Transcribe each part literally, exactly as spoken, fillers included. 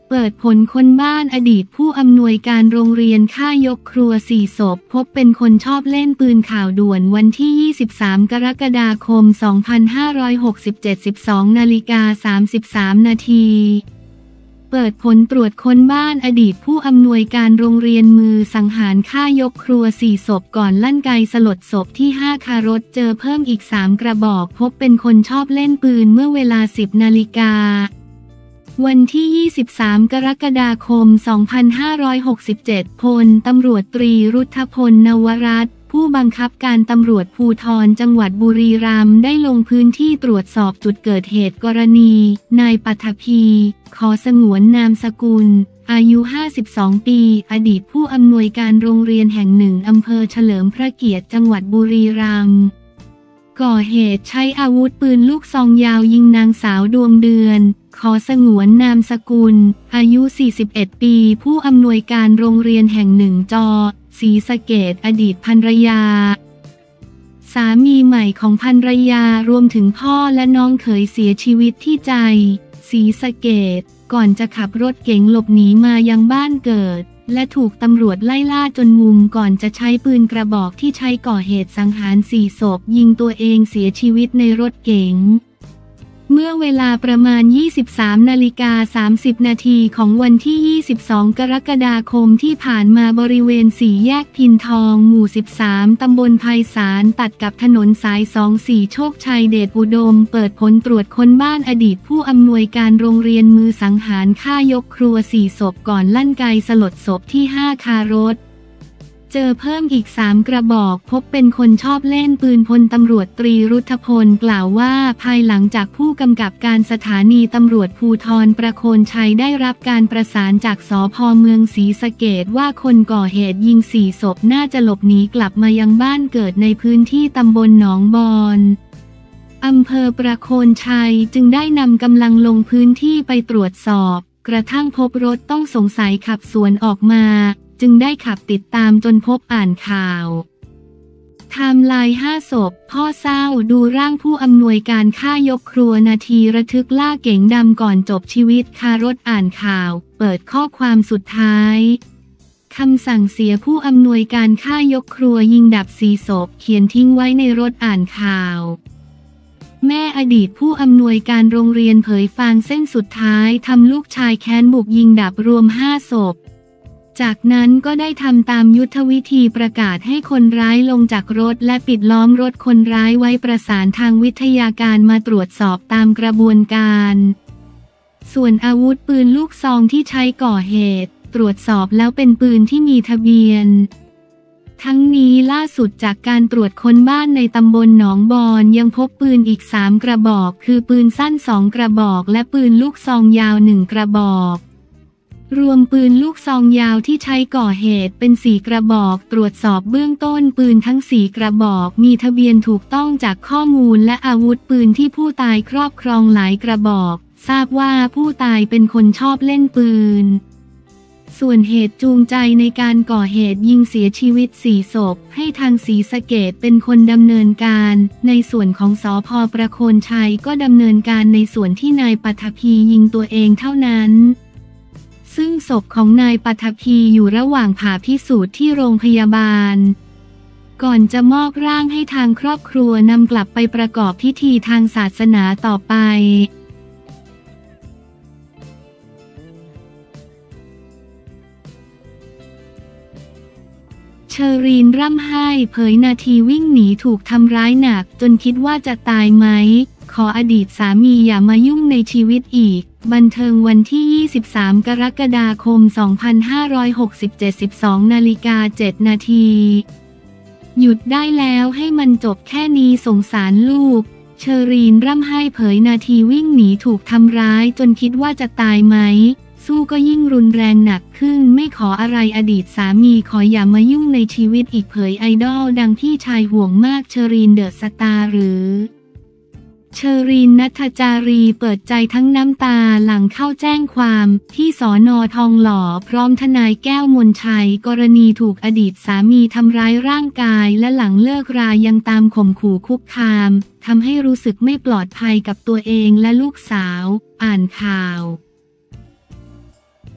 เปิดผลค้นบ้านอดีตผู้อำนวยการโรงเรียนฆ่ายกครัวสี่ศพพบเป็นคนชอบเล่นปืนข่าวด่วนวันที่ยี่สิบสามกรกฎาคมสองพันห้าร้อยหกสิบเจ็ด สิบสองนาฬิกาสามสิบสามนาทีเปิดผลตรวจค้นบ้านอดีตผู้อำนวยการโรงเรียนมือสังหารฆ่ายกครัวสี่ศพก่อนลั่นไกสลดศพที่ห้าคารถเจอเพิ่มอีกสามกระบอกพบเป็นคนชอบเล่นปืนเมื่อเวลาสิบนาฬิกาวันที่ยี่สิบสามกรกฎาคมสองพันห้าร้อยหกสิบเจ็ดพลตำรวจตรีรุทธพลนวรัตน์ผู้บังคับการตำรวจภูธรจังหวัดบุรีรัมย์ได้ลงพื้นที่ตรวจสอบจุดเกิดเหตุกรณีนายปัทภีขอสงวนนามสกุลอายุห้าสิบสองปีอดีตผู้อำนวยการโรงเรียนแห่งหนึ่งอำเภอเฉลิมพระเกียรติจังหวัดบุรีรัมย์ก่อเหตุใช้อาวุธปืนลูกซองยาวยิงนางสาวดวงเดือนขอสงวนนามสกุลอายุสี่สิบเอ็ดปีผู้อำนวยการโรงเรียนแห่งหนึ่งจอศรีสะเกษอดีตภรรยาสามีใหม่ของภรรยารวมถึงพ่อและน้องเขยเสียชีวิตที่ใจศรีสะเกษก่อนจะขับรถเก๋งหลบหนีมายังบ้านเกิดและถูกตำรวจไล่ล่าจนมุมก่อนจะใช้ปืนกระบอกที่ใช้ก่อเหตุสังหารสี่ศพยิงตัวเองเสียชีวิตในรถเก๋งเมื่อเวลาประมาณ ยี่สิบสามนาฬิกาสามสิบนาทีของวันที่ ยี่สิบสองกรกฎาคมที่ผ่านมาบริเวณสี่แยกพินทองหมู่สิบสามตำบลไพศาลตัดกับถนนสายสองสี่โชคชัยเดชอุดมเปิดผลตรวจค้นบ้านอดีตผู้อำนวยการโรงเรียนมือสังหารฆ่ายกครัวสี่ศพก่อนลั่นไกสลดศพที่ห้าคารถเจอเพิ่มอีกสามกระบอกพบเป็นคนชอบเล่นปืนพลตำรวจตรีรุทธพลกล่าวว่าภายหลังจากผู้กำกับการสถานีตำรวจภูธรประโคนชัยได้รับการประสานจากสภ.เมืองศรีสะเกษว่าคนก่อเหตุยิงสี่ศพน่าจะหลบหนีกลับมายังบ้านเกิดในพื้นที่ตำบลหนองบอนอำเภอประโคนชัยจึงได้นำกำลังลงพื้นที่ไปตรวจสอบกระทั่งพบรถต้องสงสัยขับสวนออกมาจึงได้ขับติดตามจนพบอ่านข่าวไทม์ไลน์ห้าศพพ่อเศร้าดูร่างผู้อำนวยการฆ่ายกครัวนาทีระทึกล่าเก๋งดำก่อนจบชีวิตคารถอ่านข่าวเปิดข้อความสุดท้ายคำสั่งเสียผู้อำนวยการฆ่ายกครัวยิงดับสี่ศพเขียนทิ้งไว้ในรถอ่านข่าวแม่อดีตผู้อำนวยการโรงเรียนเผยฟางเส้นสุดท้ายทำลูกชายแค้นบุกยิงดับรวมห้าศพจากนั้นก็ได้ทำตามยุทธวิธีประกาศให้คนร้ายลงจากรถและปิดล้อมรถคนร้ายไว้ประสานทางวิทยาการมาตรวจสอบตามกระบวนการส่วนอาวุธปืนลูกซองที่ใช้ก่อเหตุตรวจสอบแล้วเป็นปืนที่มีทะเบียนทั้งนี้ล่าสุดจากการตรวจค้นบ้านในตำบลหนองบอนยังพบปืนอีกสามกระบอกคือปืนสั้นสองกระบอกและปืนลูกซองยาวหนึ่งกระบอกรวมปืนลูกซองยาวที่ใช้ก่อเหตุเป็นสี่กระบอกตรวจสอบเบื้องต้นปืนทั้งสี่กระบอกมีทะเบียนถูกต้องจากข้อมูลและอาวุธปืนที่ผู้ตายครอบครองหลายกระบอกทราบว่าผู้ตายเป็นคนชอบเล่นปืนส่วนเหตุจูงใจในการก่อเหตุยิงเสียชีวิตสี่ศพให้ทางศรีสะเกษเป็นคนดำเนินการในส่วนของสภ.ประโคนชัยก็ดำเนินการในส่วนที่นายปัทภียิงตัวเองเท่านั้นซึ่งศพของนายปัทภีอยู่ระหว่างผ่าพิสูจน์ที่โรงพยาบาลก่อนจะมอบร่างให้ทางครอบครัวนำกลับไปประกอบพิธีทางศาสนาต่อไปเชอรีนร่ำไห้เผยนาทีวิ่งหนีถูกทำร้ายหนักจนคิดว่าจะตายไหมขออดีตสามีอย่ามายุ่งในชีวิตอีกบันเทิงวันที่ยี่สิบสามกรกฎาคมสองพันห้าร้อยหกสิบเจ็ด สิบสองนาฬิกาเจ็ดนาทีหยุดได้แล้วให้มันจบแค่นี้สงสารลูกเชอรีนร่ำไห้เผยนาทีวิ่งหนีถูกทำร้ายจนคิดว่าจะตายไหมสู้ก็ยิ่งรุนแรงหนักขึ้นไม่ขออะไรอดีตสามีขออย่ามายุ่งในชีวิตอีกเผยไอดอลดังพี่ชายห่วงมากเชอรีนเดอะสตาร์หรือเชอรีน ณัฐจารีเปิดใจทั้งน้ำตาหลังเข้าแจ้งความที่สน.ทองหล่อพร้อมทนายแก้วมนชัยกรณีถูกอดีตสามีทำร้ายร่างกายและหลังเลิกรายังตามข่มขู่คุกคามทำให้รู้สึกไม่ปลอดภัยกับตัวเองและลูกสาวอ่านข่าว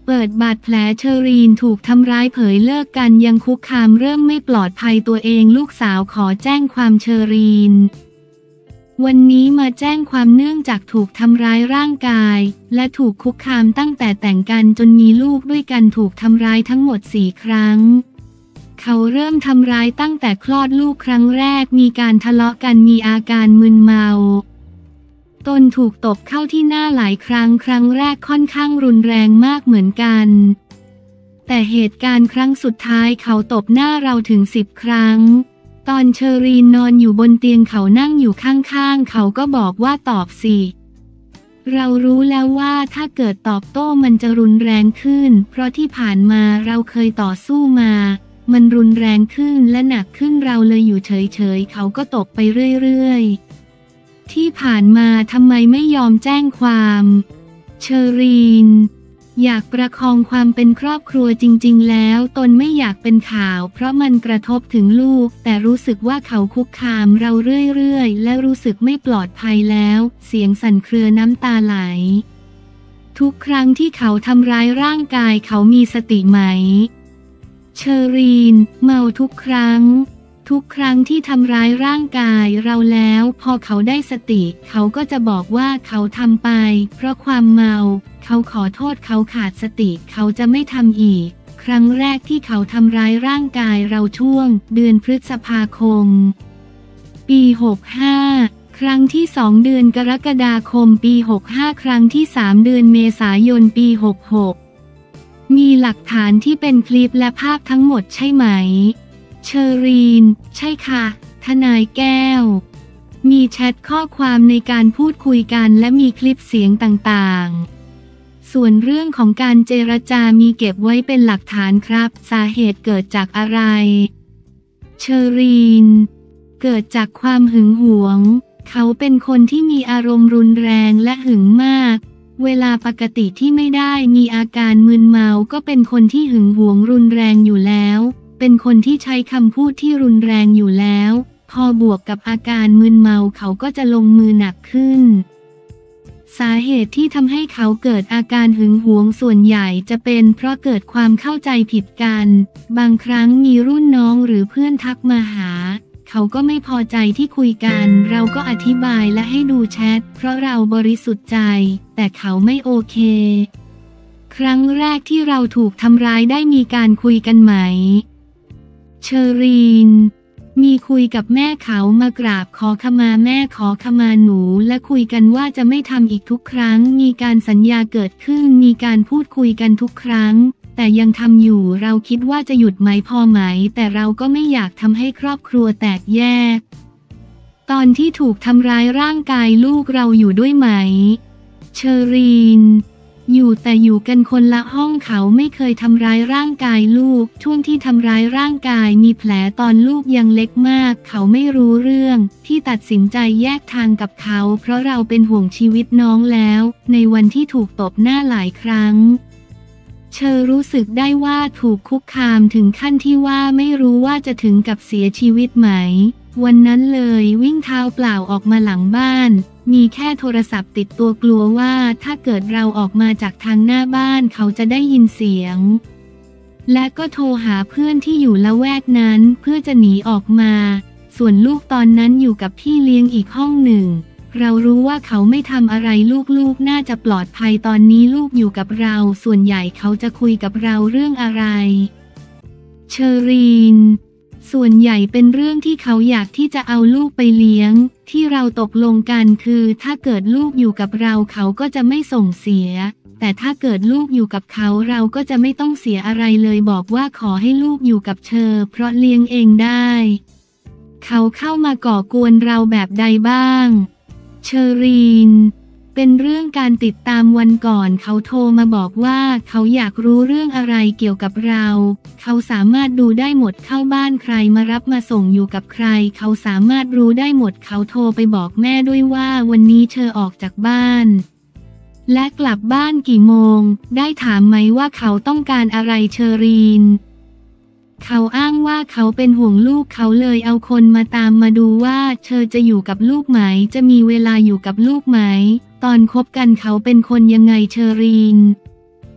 เปิดบาดแผลเชอรีนถูกทำร้ายเผยเลิกกันยังคุกคามเริ่มไม่ปลอดภัยตัวเองลูกสาวขอแจ้งความเชอรีนวันนี้มาแจ้งความเนื่องจากถูกทำร้ายร่างกายและถูกคุกคามตั้งแต่แต่งกันจนมีลูกด้วยกันถูกทำร้ายทั้งหมดสี่ครั้งเขาเริ่มทำร้ายตั้งแต่คลอดลูกครั้งแรกมีการทะเลาะกันมีอาการมึนเมาตนถูกตบเข้าที่หน้าหลายครั้งครั้งแรกค่อนข้างรุนแรงมากเหมือนกันแต่เหตุการณ์ครั้งสุดท้ายเขาตบหน้าเราถึงสิบครั้งตอนเชอรีนนอนอยู่บนเตียงเขานั่งอยู่ข้างๆเขาก็บอกว่าตอบสิเรารู้แล้วว่าถ้าเกิดตอบโต้มันจะรุนแรงขึ้นเพราะที่ผ่านมาเราเคยต่อสู้มามันรุนแรงขึ้นและหนักขึ้นเราเลยอยู่เฉยๆเขาก็ตบไปเรื่อยๆที่ผ่านมาทำไมไม่ยอมแจ้งความเชอรีนอยากประคองความเป็นครอบครัวจริงๆแล้วตนไม่อยากเป็นข่าวเพราะมันกระทบถึงลูกแต่รู้สึกว่าเขาคุกคามเราเรื่อยๆและรู้สึกไม่ปลอดภัยแล้วเสียงสั่นเครือน้ำตาไหลทุกครั้งที่เขาทำร้ายร่างกายเขามีสติไหมเชอรีนเมาทุกครั้งทุกครั้งที่ทำร้ายร่างกายเราแล้วพอเขาได้สติเขาก็จะบอกว่าเขาทำไปเพราะความเมาเขาขอโทษเขาขาดสติเขาจะไม่ทำอีกครั้งแรกที่เขาทำร้ายร่างกายเราช่วงเดือนพฤษภาคมปีหกห้าครั้งที่สองเดือนกรกฎาคมปีหกห้าครั้งที่สามเดือนเมษายนปีหกหกมีหลักฐานที่เป็นคลิปและภาพทั้งหมดใช่ไหมเชอรีนใช่ค่ะทนายแก้วมีแชทข้อความในการพูดคุยกันและมีคลิปเสียงต่างๆส่วนเรื่องของการเจรจามีเก็บไว้เป็นหลักฐานครับสาเหตุเกิดจากอะไรเชอรีนเกิดจากความหึงหวงเขาเป็นคนที่มีอารมณ์รุนแรงและหึงมากเวลาปกติที่ไม่ได้มีอาการมึนเมาก็เป็นคนที่หึงหวงรุนแรงอยู่แล้วเป็นคนที่ใช้คำพูดที่รุนแรงอยู่แล้วพอบวกกับอาการมึนเมาเขาก็จะลงมือหนักขึ้นสาเหตุที่ทำให้เขาเกิดอาการหึงหวงส่วนใหญ่จะเป็นเพราะเกิดความเข้าใจผิดกันบางครั้งมีรุ่นน้องหรือเพื่อนทักมาหาเขาก็ไม่พอใจที่คุยกันเราก็อธิบายและให้ดูแชทเพราะเราบริสุทธิ์ใจแต่เขาไม่โอเคครั้งแรกที่เราถูกทำร้ายได้มีการคุยกันไหมเชอรีนมีคุยกับแม่เขามากราบขอขมาแม่ขอขมาหนูและคุยกันว่าจะไม่ทำอีกทุกครั้งมีการสัญญาเกิดขึ้นมีการพูดคุยกันทุกครั้งแต่ยังทำอยู่เราคิดว่าจะหยุดไหมพอไหมแต่เราก็ไม่อยากทำให้ครอบครัวแตกแยกตอนที่ถูกทำร้ายร่างกายลูกเราอยู่ด้วยไหมเชอรีนอยู่แต่อยู่กันคนละห้องเขาไม่เคยทำร้ายร่างกายลูกช่วงที่ทำร้ายร่างกายมีแผลตอนลูกยังเล็กมากเขาไม่รู้เรื่องที่ตัดสินใจแยกทางกับเขาเพราะเราเป็นห่วงชีวิตน้องแล้วในวันที่ถูกตบหน้าหลายครั้งเชอรู้สึกได้ว่าถูกคุกคามถึงขั้นที่ว่าไม่รู้ว่าจะถึงกับเสียชีวิตไหมวันนั้นเลยวิ่งเท้าเปล่าออกมาหลังบ้านมีแค่โทรศัพท์ติดตัวกลัวว่าถ้าเกิดเราออกมาจากทางหน้าบ้านเขาจะได้ยินเสียงและก็โทรหาเพื่อนที่อยู่ละแวกนั้นเพื่อจะหนีออกมาส่วนลูกตอนนั้นอยู่กับพี่เลี้ยงอีกห้องหนึ่งเรารู้ว่าเขาไม่ทำอะไรลูกๆน่าจะปลอดภัยตอนนี้ลูกอยู่กับเราส่วนใหญ่เขาจะคุยกับเราเรื่องอะไรเชอรีนส่วนใหญ่เป็นเรื่องที่เขาอยากที่จะเอาลูกไปเลี้ยงที่เราตกลงกันคือถ้าเกิดลูกอยู่กับเราเขาก็จะไม่ส่งเสียแต่ถ้าเกิดลูกอยู่กับเขาเราก็จะไม่ต้องเสียอะไรเลยบอกว่าขอให้ลูกอยู่กับเธอเพราะเลี้ยงเองได้เขาเข้ามาก่อกวนเราแบบใดบ้างเชอรีนเป็นเรื่องการติดตามวันก่อนเขาโทรมาบอกว่าเขาอยากรู้เรื่องอะไรเกี่ยวกับเราเขาสามารถดูได้หมดเข้าบ้านใครมารับมาส่งอยู่กับใครเขาสามารถรู้ได้หมดเขาโทรไปบอกแม่ด้วยว่าวันนี้เธอออกจากบ้านและกลับบ้านกี่โมงได้ถามไหมว่าเขาต้องการอะไรเชอรีนเขาอ้างว่าเขาเป็นห่วงลูกเขาเลยเอาคนมาตามมาดูว่าเธอจะอยู่กับลูกไหมจะมีเวลาอยู่กับลูกไหมตอนคบกันเขาเป็นคนยังไงเชอรีน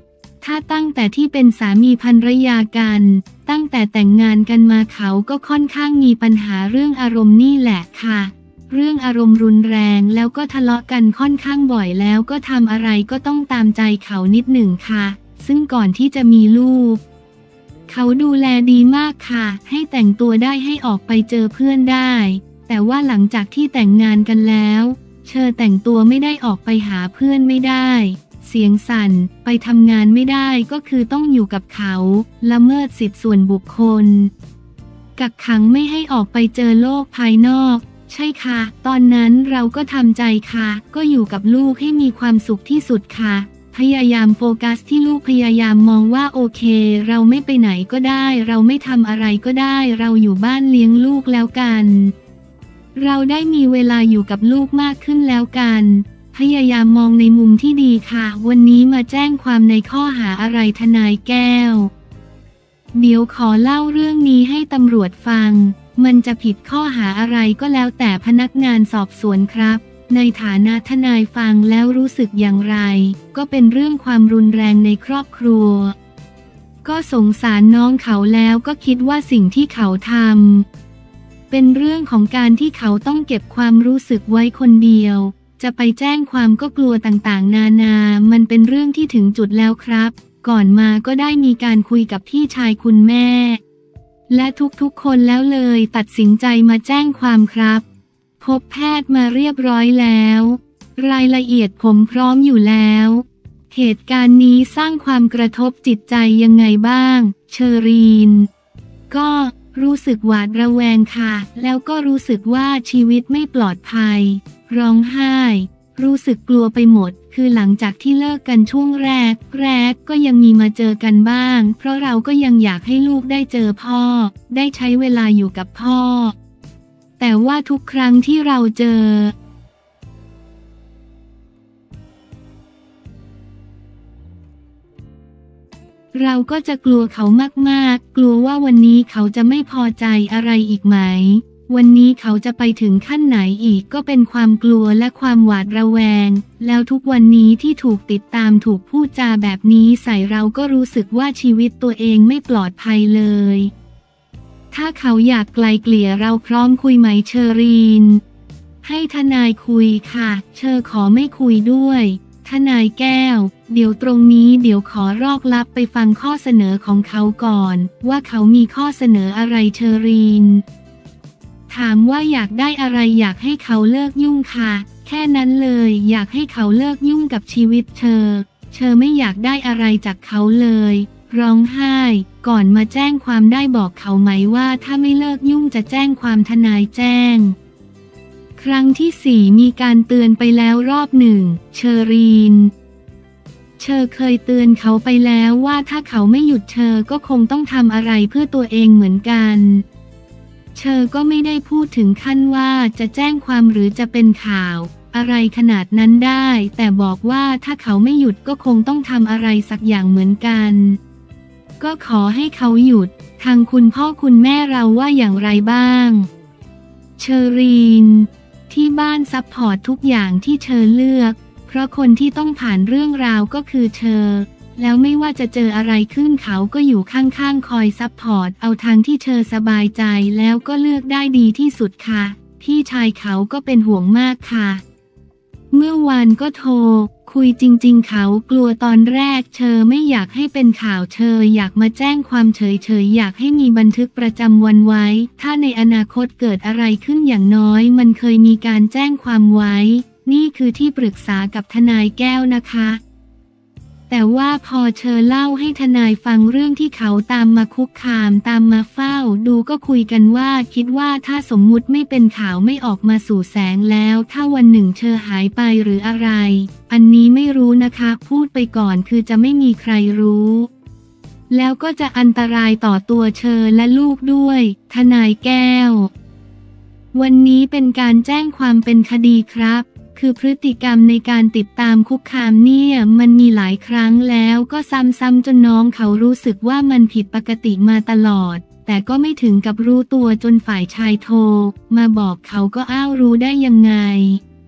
ถ้าตั้งแต่ที่เป็นสามีภรรยากันตั้งแต่แต่งงานกันมาเขาก็ค่อนข้างมีปัญหาเรื่องอารมณ์นี่แหละค่ะเรื่องอารมณ์รุนแรงแล้วก็ทะเลาะกันค่อนข้างบ่อยแล้วก็ทำอะไรก็ต้องตามใจเขานิดหนึ่งค่ะซึ่งก่อนที่จะมีลูกเขาดูแลดีมากค่ะให้แต่งตัวได้ให้ออกไปเจอเพื่อนได้แต่ว่าหลังจากที่แต่งงานกันแล้วเชอแต่งตัวไม่ได้ออกไปหาเพื่อนไม่ได้เสียงสั่นไปทำงานไม่ได้ก็คือต้องอยู่กับเขาละเมิดสิทธิส่วนบุคคลกักขังไม่ให้ออกไปเจอโลกภายนอกใช่ค่ะตอนนั้นเราก็ทำใจค่ะก็อยู่กับลูกให้มีความสุขที่สุดค่ะพยายามโฟกัสที่ลูกพยายามมองว่าโอเคเราไม่ไปไหนก็ได้เราไม่ทำอะไรก็ได้เราอยู่บ้านเลี้ยงลูกแล้วกันเราได้มีเวลาอยู่กับลูกมากขึ้นแล้วกันพยายามมองในมุมที่ดีค่ะวันนี้มาแจ้งความในข้อหาอะไรทนายแก้วเดี๋ยวขอเล่าเรื่องนี้ให้ตำรวจฟังมันจะผิดข้อหาอะไรก็แล้วแต่พนักงานสอบสวนครับในฐานะทนายฟังแล้วรู้สึกอย่างไรก็เป็นเรื่องความรุนแรงในครอบครัวก็สงสารน้องเขาแล้วก็คิดว่าสิ่งที่เขาทำเป็นเรื่องของการที่เขาต้องเก็บความรู้สึกไว้คนเดียวจะไปแจ้งความก็กลัวต่างๆนานามันเป็นเรื่องที่ถึงจุดแล้วครับก่อนมาก็ได้มีการคุยกับพี่ชายคุณแม่และทุกๆคนแล้วเลยตัดสินใจมาแจ้งความครับพบแพทย์มาเรียบร้อยแล้วรายละเอียดผมพร้อมอยู่แล้วเหตุการณ์นี้สร้างความกระทบจิตใจยังไงบ้างเชอรีนก็รู้สึกหวาดระแวงค่ะแล้วก็รู้สึกว่าชีวิตไม่ปลอดภัยร้องไห้รู้สึกกลัวไปหมดคือหลังจากที่เลิกกันช่วงแรกแรกก็ยังมีมาเจอกันบ้างเพราะเราก็ยังอยากให้ลูกได้เจอพ่อได้ใช้เวลาอยู่กับพ่อแต่ว่าทุกครั้งที่เราเจอเราก็จะกลัวเขามากๆกลัวว่าวันนี้เขาจะไม่พอใจอะไรอีกไหมวันนี้เขาจะไปถึงขั้นไหนอีกก็เป็นความกลัวและความหวาดระแวงแล้วทุกวันนี้ที่ถูกติดตามถูกพูดจาแบบนี้ใส่เราก็รู้สึกว่าชีวิตตัวเองไม่ปลอดภัยเลยถ้าเขาอยากไกลเกลี่ยเราพร้อมคุยไหมเชอรีนให้ทนายคุยค่ะเชอขอไม่คุยด้วยทนายแก้วเดี๋ยวตรงนี้เดี๋ยวขอรอกลับไปฟังข้อเสนอของเขาก่อนว่าเขามีข้อเสนออะไรเชอรีนถามว่าอยากได้อะไรอยากให้เขาเลิกยุ่งค่ะแค่นั้นเลยอยากให้เขาเลิกยุ่งกับชีวิตเธอเธอไม่อยากได้อะไรจากเขาเลยร้องไห้ก่อนมาแจ้งความได้บอกเขาไหมว่าถ้าไม่เลิกยุ่งจะแจ้งความทนายแจ้งครั้งที่สี่มีการเตือนไปแล้วรอบหนึ่งเชอรีนเชอเคยเตือนเขาไปแล้วว่าถ้าเขาไม่หยุดเชอก็คงต้องทำอะไรเพื่อตัวเองเหมือนกันเชอก็ไม่ได้พูดถึงขั้นว่าจะแจ้งความหรือจะเป็นข่าวอะไรขนาดนั้นได้แต่บอกว่าถ้าเขาไม่หยุดก็คงต้องทำอะไรสักอย่างเหมือนกันก็ขอให้เขาหยุดทางคุณพ่อคุณแม่เราว่าอย่างไรบ้างเชอรีนที่บ้านซัพพอร์ตทุกอย่างที่เชอเลือกเพราะคนที่ต้องผ่านเรื่องราวก็คือเชอแล้วไม่ว่าจะเจออะไรขึ้นเขาก็อยู่ข้างๆคอยซัพพอร์ตเอาทางที่เชอสบายใจแล้วก็เลือกได้ดีที่สุดค่ะพี่ชายเขาก็เป็นห่วงมากค่ะเมื่อวานก็โทรคุยจริงๆเขากลัวตอนแรกเชอไม่อยากให้เป็นข่าวเชออยากมาแจ้งความเฉยๆอยากให้มีบันทึกประจำวันไว้ถ้าในอนาคตเกิดอะไรขึ้นอย่างน้อยมันเคยมีการแจ้งความไว้นี่คือที่ปรึกษากับทนายแก้วนะคะแต่ว่าพอเชอเล่าให้ทนายฟังเรื่องที่เขาตามมาคุกคามตามมาเฝ้าดูก็คุยกันว่าคิดว่าถ้าสมมุติไม่เป็นข่าวไม่ออกมาสู่แสงแล้วถ้าวันหนึ่งเชอหายไปหรืออะไรอันนี้ไม่รู้นะคะพูดไปก่อนคือจะไม่มีใครรู้แล้วก็จะอันตรายต่อตัวเชอและลูกด้วยทนายแก้ววันนี้เป็นการแจ้งความเป็นคดีครับคือพฤติกรรมในการติดตามคุกคามเนี่ยมันมีหลายครั้งแล้วก็ซ้ำๆจนน้องเขารู้สึกว่ามันผิดปกติมาตลอดแต่ก็ไม่ถึงกับรู้ตัวจนฝ่ายชายโทรมาบอกเขาก็อ้าวรู้ได้ยังไง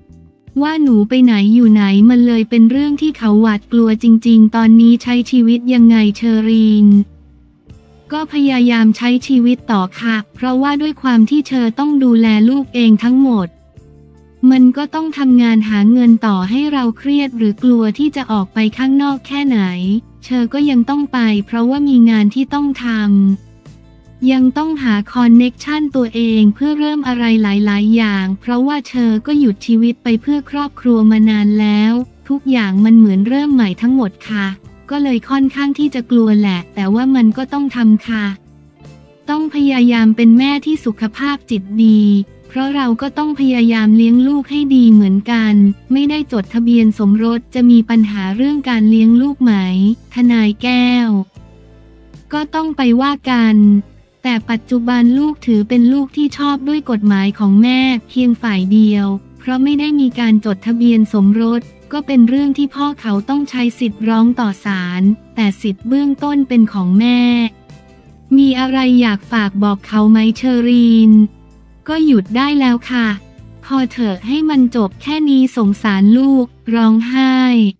ว่าหนูไปไหนอยู่ไหนมันเลยเป็นเรื่องที่เขาหวาดกลัวจริงๆตอนนี้ใช้ชีวิตยังไงเชอรีนก็พยายามใช้ชีวิตต่อค่ะเพราะว่าด้วยความที่เธอต้องดูแลลูกเองทั้งหมดมันก็ต้องทำงานหาเงินต่อให้เราเครียดหรือกลัวที่จะออกไปข้างนอกแค่ไหนเธอก็ยังต้องไปเพราะว่ามีงานที่ต้องทำยังต้องหาคอนเน็กชันตัวเองเพื่อเริ่มอะไรหลายๆอย่างเพราะว่าเธอก็หยุดชีวิตไปเพื่อครอบครัวมานานแล้วทุกอย่างมันเหมือนเริ่มใหม่ทั้งหมดค่ะก็เลยค่อนข้างที่จะกลัวแหละแต่ว่ามันก็ต้องทำค่ะต้องพยายามเป็นแม่ที่สุขภาพจิตดีเพราะเราก็ต้องพยายามเลี้ยงลูกให้ดีเหมือนกันไม่ได้จดทะเบียนสมรสจะมีปัญหาเรื่องการเลี้ยงลูกไหมทนายแก้วก็ต้องไปว่ากันแต่ปัจจุบันลูกถือเป็นลูกที่ชอบด้วยกฎหมายของแม่เพียงฝ่ายเดียวเพราะไม่ได้มีการจดทะเบียนสมรสก็เป็นเรื่องที่พ่อเขาต้องใช้สิทธิ์ร้องต่อศาลแต่สิทธิ์เบื้องต้นเป็นของแม่มีอะไรอยากฝากบอกเขาไหมเชอรีนก็หยุดได้แล้วค่ะพอเถอะให้มันจบแค่นี้สงสารลูกร้องไห้